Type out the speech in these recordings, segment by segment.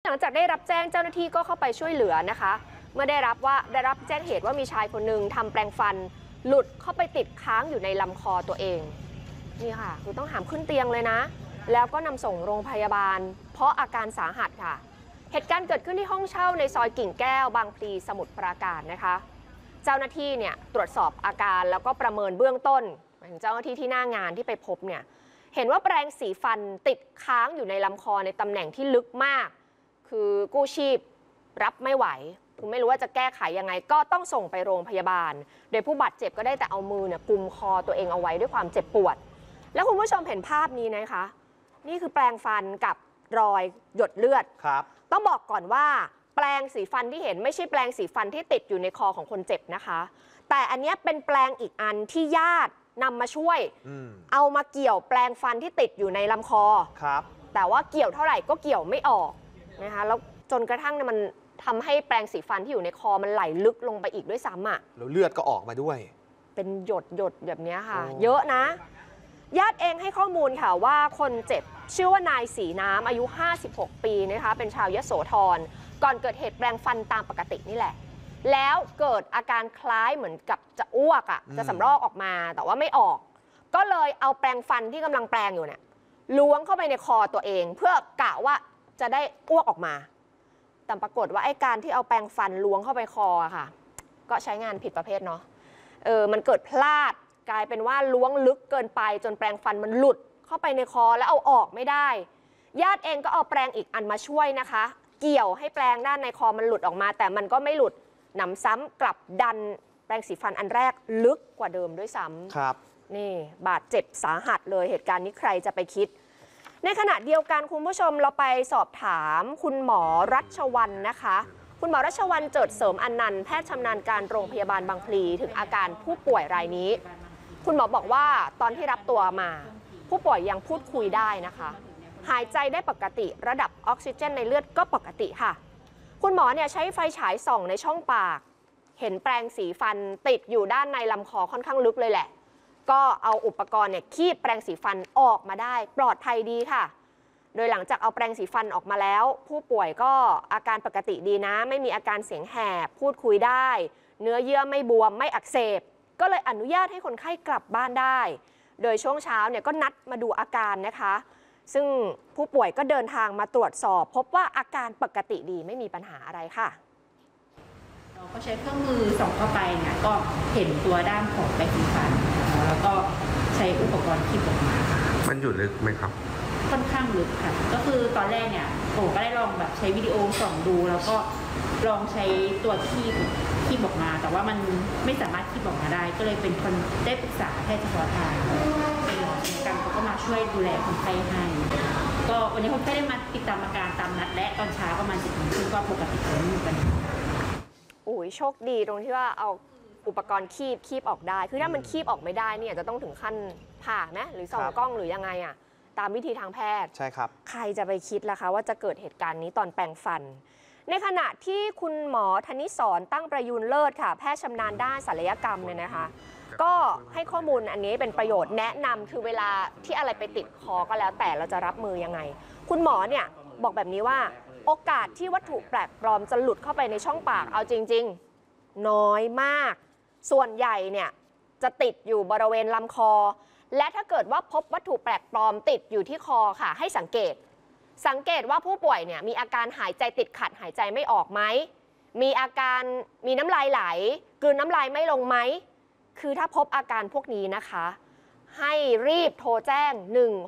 ลังจากได้รับแจ้งเจ้าหน้าที่ก็เข้าไปช่วยเหลือนะคะเมื่อได้รับแจ้งเหตุว่ามีชายคนหนึ่งทำแปรงฟันหลุดเข้าไปติดค้างอยู่ในลำคอตัวเองนี่ค่ะคือต้องหามขึ้นเตียงเลยนะแล้วก็นำส่งโรงพยาบาลเพราะอาการสาหัสค่ะเหตุการณ์เกิดขึ้นที่ห้องเช่าในซอยกิ่งแก้วบางพลีสมุทรปราการนะคะเจ้าหน้าที่เนี่ยตรวจสอบอาการแล้วก็ประเมินเบื้องต้นถึงเจ้าหน้าที่ที่หน้างานที่ไปพบเนี่ยเห็นว่าแปรงสีฟันติดค้างอยู่ในลำคอในตำแหน่งที่ลึกมากคือกู้ชีพรับไม่ไหวคุณไม่รู้ว่าจะแก้ไขยังไงก็ต้องส่งไปโรงพยาบาลโดยผู้บาดเจ็บก็ได้แต่เอามือเนี่ยกุมคอตัวเองเอาไว้ด้วยความเจ็บปวดแล้วคุณผู้ชมเห็นภาพนี้นะคะนี่คือแปรงฟันกับรอยหยดเลือดครับต้องบอกก่อนว่าแปรงสีฟันที่เห็นไม่ใช่แปรงสีฟันที่ติดอยู่ในคอของคนเจ็บนะคะแต่อันนี้เป็นแปรงอีกอันที่ญาตินำมาช่วยเอามาเกี่ยวแปรงฟันที่ติดอยู่ในลำคอครับแต่ว่าเกี่ยวเท่าไหร่ก็เกี่ยวไม่ออกนะคะแล้วจนกระทั่งมันทำให้แปรงสีฟันที่อยู่ในคอมันไหลลึกลงไปอีกด้วยซ้ำอ่ะแล้วเลือดก็ออกมาด้วยเป็นหยดแบบนี้ค่ะเยอะนะญาติเองให้ข้อมูลค่ะว่าคนเจ็บชื่อว่านายศรีน้ำอายุ56ปีนะคะเป็นชาวยโสธรก่อนเกิดเหตุแปรงฟันตามปกตินี่แหละแล้วเกิดอาการคล้ายเหมือนกับจะอ้วกจะสำรอกออกมาแต่ว่าไม่ออกก็เลยเอาแปรงฟันที่กำลังแปรงอยู่เนี่ยล้วงเข้าไปในคอตัวเองเพื่อกะว่าจะได้อ้วกออกมาแต่ปรากฏว่าไอ้การที่เอาแปรงฟันล้วงเข้าไปคอค่ะก็ใช้งานผิดประเภทเนาะมันเกิดพลาดกลายเป็นว่าล้วงลึกเกินไปจนแปรงฟันมันหลุดเข้าไปในคอแล้วเอาออกไม่ได้ญาติเองก็เอาแปรงอีกอันมาช่วยนะคะเกี่ยวให้แปรงด้านในคอมันหลุดออกมาแต่มันก็ไม่หลุดหนำซ้ำกลับดันแปรงสีฟันอันแรกลึกกว่าเดิมด้วยซ้ำครับนี่บาดเจ็บสาหัสเลยเหตุการณ์นี้ใครจะไปคิดในขณะเดียวกันคุณผู้ชมเราไปสอบถามคุณหมอรัชวรรณนะคะคุณหมอรัชวรรณเจิดเสริมอนันต์แพทย์ชำนาญการโรงพยาบาลบางพลีถึงอาการผู้ป่วยรายนี้คุณหมอบอกว่าตอนที่รับตัวมาผู้ป่วยยังพูดคุยได้นะคะหายใจได้ปกติระดับออกซิเจนในเลือดก็ปกติค่ะคุณหมอเนี่ยใช้ไฟฉายส่องในช่องปากเห็นแปรงสีฟันติดอยู่ด้านในลำคอค่อนข้างลึกเลยแหละก็เอาอุปกรณ์เนี่ยคีบแปรงสีฟันออกมาได้ปลอดภัยดีค่ะโดยหลังจากเอาแปรงสีฟันออกมาแล้วผู้ป่วยก็อาการปกติดีนะไม่มีอาการเสียงแหบพูดคุยได้เนื้อเยื่อไม่บวมไม่อักเสบก็เลยอนุญาตให้คนไข้กลับบ้านได้โดยช่วงเช้าเนี่ยก็นัดมาดูอาการนะคะซึ่งผู้ป่วยก็เดินทางมาตรวจสอบพบว่าอาการปกติดีไม่มีปัญหาอะไรค่ะเราก็ใช้เครื่องมือส่องเข้าไปเนี่ยก็เห็นตัวด้านของแปรงสีฟันแล้วก็ใช้อุปกรณ์คีบออกมามันอยู่ลึกไหมครับค่อนข้างลึกค่ะก็คือตอนแรกเนี่ยผมก็ได้ลองแบบใช้วิดีโอส่องดูแล้วก็ลองใช้ตัวคีบออกมาแต่ว่ามันไม่สามารถคีบออกมาได้ก็เลยเป็นคนได้ปรึกษาแพทย์เฉพาะทางเป็นหมอกันเขาก็มาช่วยดูแลคนไข้ให้ก็วันนี้คนไข้ได้มาติดตามอาการตามนัดและตอนเช้าประมาณ10 โมงครึ่งก็ปกติไม่มีปัญหาโอ้ยโชคดีตรงที่ว่าเอาอุปกรณ์คีบออกได้คือถ้ามันคีบออกไม่ได้เนี่ยจะต้องถึงขั้นผ่าไหมหรือส่องกล้องหรือยังไงอะตามวิธีทางแพทย์ใช่ครับใครจะไปคิดล่ะคะว่าจะเกิดเหตุการณ์นี้ตอนแปรงฟันในขณะที่คุณหมอธนิสรตั้งประยูรเลิศค่ะแพทย์ชำนาญด้านศัลยกรรมเนี่ยนะคะก็ให้ข้อมูลอันนี้เป็นประโยชน์แนะนำคือเวลาที่อะไรไปติดคอก็แล้วแต่เราจะรับมือยังไงคุณหมอเนี่ยบอกแบบนี้ว่าโอกาสที่วัตถุแปลกปลอมจะหลุดเข้าไปในช่องปากเอาจริงๆน้อยมากส่วนใหญ่เนี่ยจะติดอยู่บริเวณลำคอและถ้าเกิดว่าพบวัตถุแปลกปลอมติดอยู่ที่คอค่ะให้สังเกตว่าผู้ป่วยเนี่ยมีอาการหายใจติดขัดหายใจไม่ออกไหมมีอาการมีน้ำลายไหลกลืนน้ำลายไม่ลงไหมคือถ้าพบอาการพวกนี้นะคะให้รีบโทรแจ้ง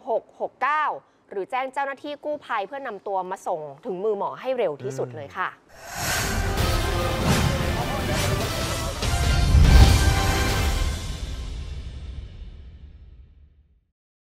1669หรือแจ้งเจ้าหน้าที่กู้ภัยเพื่อนำตัวมาส่งถึงมือหมอให้เร็วที่สุดเลยค่ะ